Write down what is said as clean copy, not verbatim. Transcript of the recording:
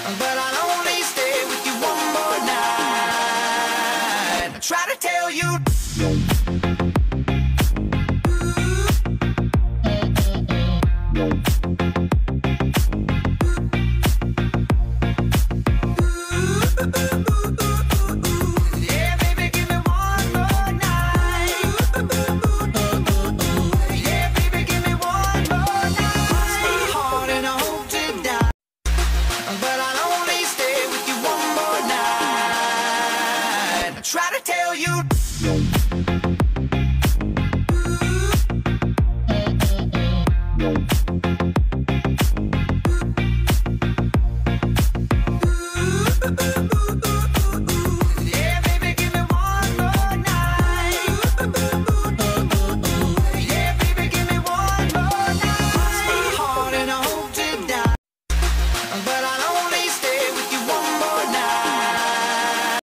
but I'll only stay with you one more night. I try to tell you. Try to tell you. Yeah, baby, give me one more night. Yeah, baby, give me one more night. My heart and I hope to die, but I